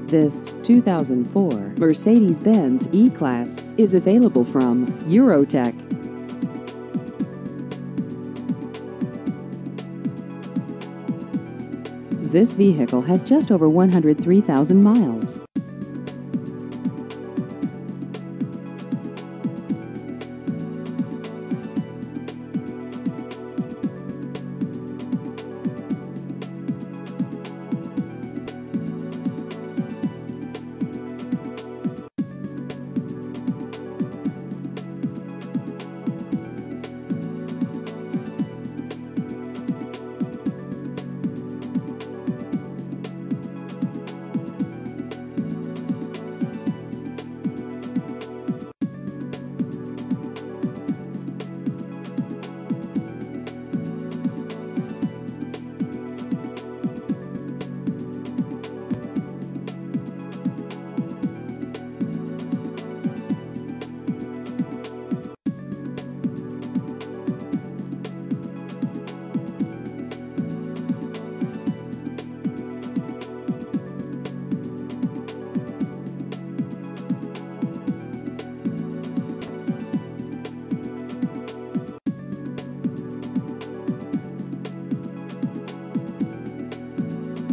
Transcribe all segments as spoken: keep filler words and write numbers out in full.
This two thousand four Mercedes-Benz E-Class is available from Eurotech. This vehicle has just over one hundred three thousand miles.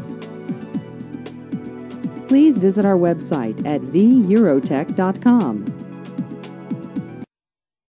Please visit our website at the eurotech dot com.